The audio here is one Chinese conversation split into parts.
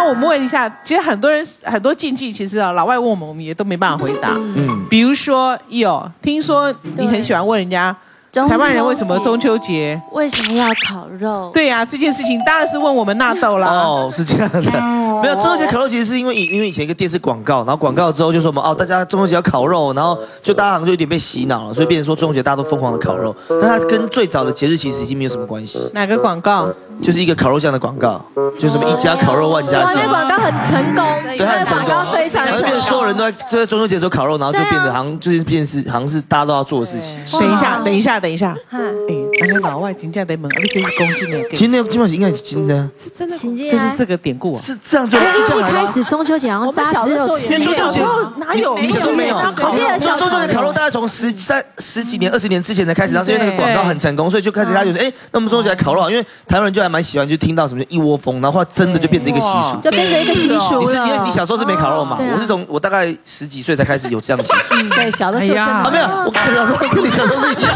我们问一下，其实很多禁忌，其实老外问我们也都没办法回答。比如说听说你很喜欢问人家。台湾人为什么中秋节为什么要烤肉？ 对呀，这件事情当然是问我们纳豆啦。 哦，是这样的，没有中秋节烤肉，其实是因为以前一个电视广告，然后广告之后就说嘛，大家中秋节要烤肉，然后就大家好像就有点被洗脑了，所以变成说中秋节大家都疯狂的烤肉。但它跟最早的节日其实已经没有什么关系。 哪个广告？ 就是一个烤肉酱的广告，就什么一家烤肉万家香。 那广告很成功， 对，它很成功， 广告非常成功， 变成所有人都在中秋节的时候烤肉，然后就变得好像是大家都要做的事情。 等一下。那个老外真正在问，你这是公斤的？ 今天基本上应该是真的， 是真的，就是这个典故啊。 是这样就这样一开始中秋节好像大家只有吃， 小时候哪有？ 你小时候没有？ 我记得中秋节烤肉大概从十几年、20年之前才开始，然后是因为那个广告很成功，所以就开始他就说，那我们中秋节来烤肉，因为台湾人就还蛮喜欢就听到什么一窝蜂，然后真的就变成一个习俗， 就变成一个习俗了。 因为你小时候是没烤肉嘛，我大概10几岁才开始有这样的习俗。 对，小的时候真的没有，我小时候跟你讲都是一样。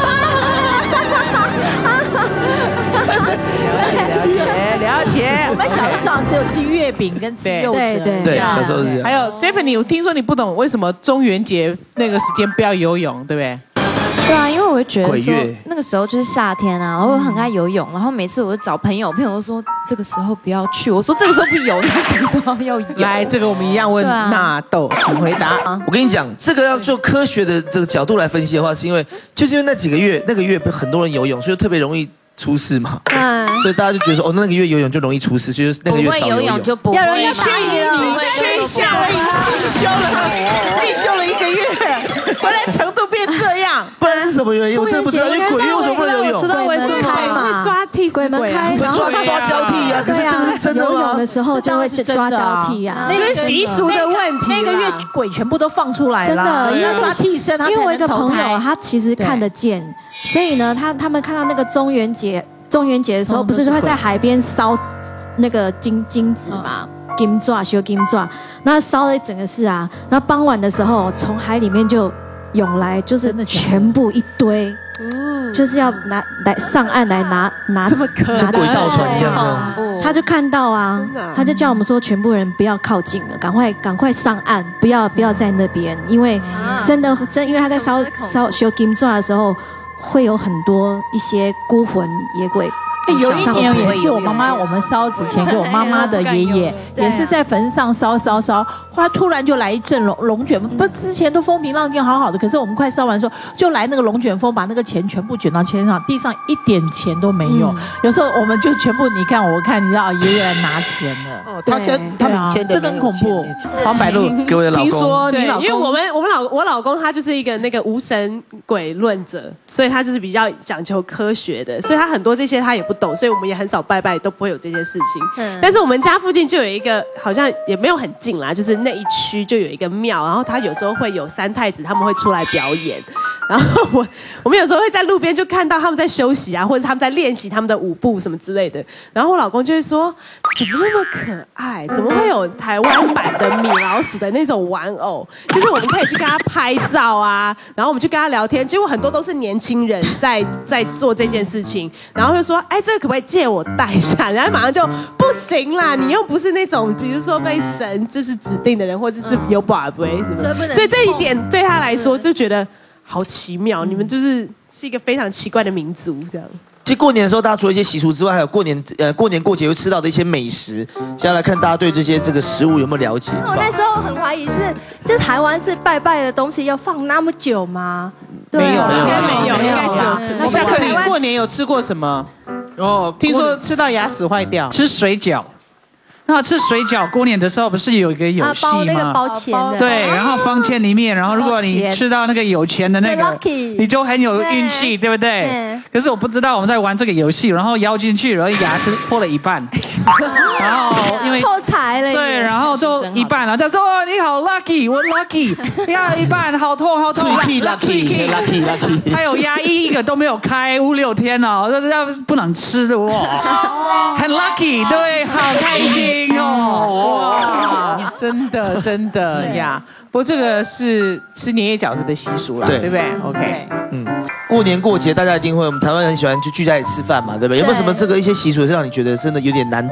了解。 我们小的时候只有吃月饼跟吃柚子。 对，小时候是这样。 还有 Stephanie， 我听说你不懂为什么中元节那个时间不要游泳，对不对？ 对啊，因为我会觉得说那个时候就是夏天啊，然后我很爱游泳，然后每次我就找朋友都说这个时候不要去，我说这个时候不游，那什么时候要游？ 来，这个我们一样问纳豆，请回答。 我跟你讲，这个要就科学的这个角度来分析的话，是因为那几个月那个月很多人游泳，所以特别容易出事嘛。所以大家就觉得说，那个月游泳就容易出事，所以那个月少游泳就不会。 你缺下了，进修了1个月，回来程度变这样， 不然是什么原因？我真不知道，因为鬼月为什么不能游泳？ 知道为什么吗？ 抓替死鬼开， 抓交替啊！可是这个是真的吗？ 游泳的时候就会抓交替啊， 那个习俗的问题。那个月鬼全部都放出来了， 真的，因为那个替身， 因为我一个朋友他其实看得见，所以呢，他们看到那个中元节的时候，不是会在海边烧那个金子嘛，金爪修金爪，那烧了一整个是啊，那傍晚的时候从海里面就涌来，就是全部一堆，就是要来上岸来拿， 像鬼盗船一样。 他就看到啊，他就叫我们说，全部人不要靠近了，赶快上岸，不要在那边，因为因为他在烧修金爪的时候。会有很多一些孤魂野鬼。 有一年也是我们烧纸钱给我妈妈的爷爷，也是在坟上烧，后来突然就来一阵龙卷风，不之前都风平浪静好好的，可是我们快烧完的时候，就来那个龙卷风，把那个钱全部卷到天上，地上一点钱都没有。有时候我们就全部你看，你知道爷爷来拿钱了。 他们以前真的很恐怖。 黄百露， 各位老公， 听说你老公， 因为我老公他就是一个那个无神鬼论者，所以他就是比较讲求科学的，所以他很多这些他也不懂，所以我们也很少拜拜，都不会有这些事情。但是我们家附近就有一个，好像也没有很近啦，就是那一区就有一个庙，然后他有时候会有三太子他们会出来表演，然后我们有时候会在路边就看到他们在休息啊，或者他们在练习他们的舞步什么之类的，然后我老公就会说，怎么那么可爱，怎么会有台湾版的米老鼠的那种玩偶，就是我们可以去跟他拍照啊，然后我们去跟他聊天，结果很多都是年轻人在做这件事情，然后就说，哎，这个可不可以借我带一下？然后马上就不行啦，你又不是那种比如说被神就是指定的人，或者是有宝贝什么，所以这一点对他来说就觉得好奇妙，你们就是一个非常奇怪的民族这样。 其实过年的时候，大家除了一些习俗之外，还有过年过节会吃到的一些美食。接下来看大家对这个食物有没有了解？ 我那时候很怀疑就台湾是拜拜的东西要放那么久吗？ 没有， 应该没有。 那夏克里过年有吃过什么？听说吃到牙齿坏掉。 吃水饺。那吃水饺，过年的时候不是有一个游戏吗？ 包那个包钱的。 对，然后放钱里面，然后如果你吃到那个有钱的那个，你就很有运气，对不对？可是我不知道我们在玩这个游戏，然后咬进去，然后牙齿破了一半，然后因为破财了。 对，然后就一半了。他说：“你好 lucky， 我 lucky， 你看一半，好痛好痛 ，lucky。 还有牙一个都没有开，5、6天哦，这要不能吃的哇，很 lucky， 对，好开心。” 哇，真的呀！不过这个是吃年夜饺子的习俗啦，对不对 ？OK， 过年过节大家一定会，我们台湾人很喜欢就聚在一起吃饭嘛，对不对？有没有什么一些习俗是让你觉得真的有点难懂的？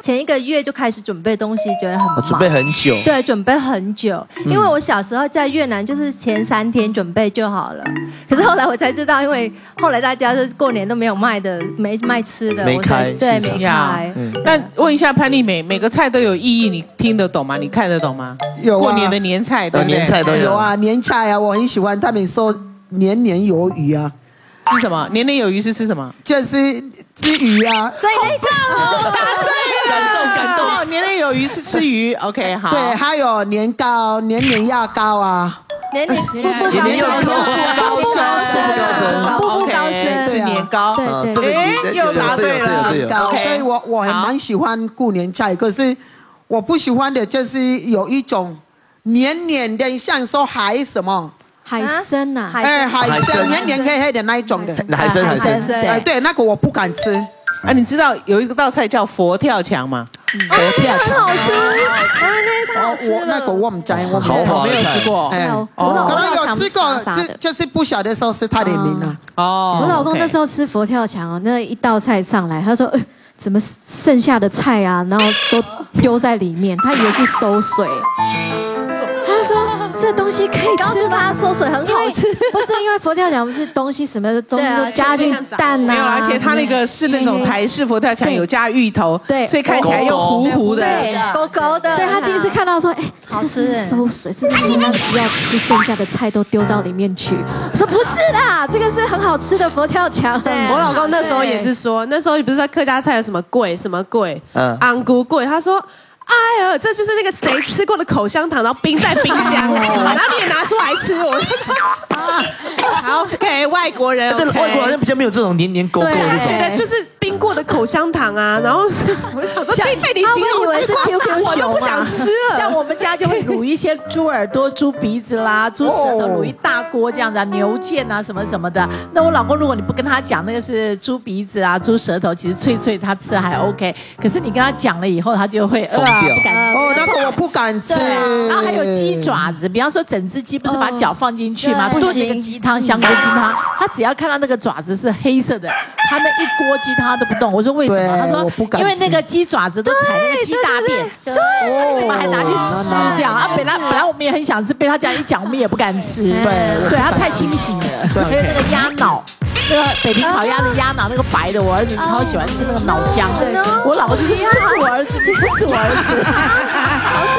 前1个月就开始准备东西，觉得很忙。 准备很久。 对，准备很久。因为我小时候在越南，就是前3天准备就好了。可是后来我才知道，因为后来大家是过年都没有卖的，没卖吃的， 没开， 对，没开。 那问一下潘丽美，每个菜都有意义，你听得懂吗？你看得懂吗？ 有啊， 过年的年菜，对不对？ 年菜都有啊，年菜啊，我很喜欢。他们说年年有余啊。 吃什么？年年有余是吃什么？ 就是吃鱼啊。 所以那答对了，感动。年年有余是吃鱼。OK， 好。 对，还有年糕、年年牙膏啊。 年年又高升， 步步高升， 吃年糕。 对， 又答对了。 所以我还蛮喜欢过年菜，可是我不喜欢的就是有一种黏黏的，像说海什么。 海参呐， 海参黏黏黑黑的那一种的， 海参， 对，那个我不敢吃。 啊，你知道有一道菜叫佛跳墙吗？ 佛跳墙好吃，太好吃了。 那个我们家我没有吃过， 可能有吃过，就是不晓得说是他的名啊。 哦，我老公那时候吃佛跳墙，那一道菜上来，他说怎么剩下的菜啊，然后都丢在里面，他以为是馊水。他说这东西可以吃，告诉他馊水很好吃，不是因为佛跳墙不是东西什么东西都加进蛋呐， 没有，而且它那个是那种台式佛跳墙，有加芋头，对，所以看起来又糊糊的， 勾勾的。所以他第一次看到说，好吃，馊水，是不是应该不要吃剩下的菜都丢到里面去？我说不是啦，这个是很好吃的佛跳墙。 我老公那时候也是说，那时候不是在客家菜有什么粿什么粿，安菇粿，他说。哎呀，这就是那个谁吃过的口香糖，然后冰在冰箱，然后你也拿出来吃。我好 OK， 外国人， 但外国人好像比较没有这种黏黏勾勾的这种， 就是冰过的口香糖啊。然后我想说，被你形容， 以为是 QQ 我都不想吃了。 像我们家就会卤一些猪耳朵、猪鼻子啦、猪舌头，卤一大锅这样子，牛腱啊什么什么的。那我老公如果你不跟他讲那个是猪鼻子啊、猪舌头，其实脆脆他吃还 OK。可是你跟他讲了以后，他就会不敢那个我不敢吃。 然后还有鸡爪子，比方说整只鸡不是把脚放进去吗？炖那个鸡汤，香菇鸡汤，他只要看到那个爪子是黑色的，他那一锅鸡汤他都不动。我说为什么？他说因为那个鸡爪子都踩那个鸡大便，对，怎么还拿去吃这样啊？本来我们也很想吃，被他这样一讲，我们也不敢吃。对，他太清醒了。还有那个鸭脑。那个北平烤鸭的鸭脑，那个白的，我儿子超喜欢吃那个脑浆。我老婆就说：“不是我儿子，不是我儿子。”